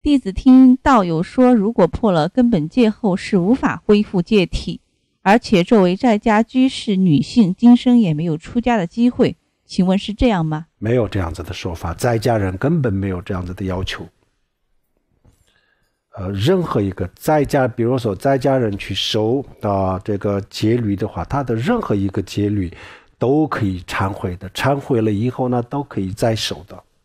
弟子听道友说，如果破了根本戒后是无法恢复戒体，而且作为在家居士女性今生也没有出家的机会，请问是这样吗？ 没有这样子的说法，在家人根本没有这样子的要求。任何一个在家，比如说在家人去守这个戒律的话，他的任何一个戒律都可以忏悔的，忏悔了以后呢，都可以再守的。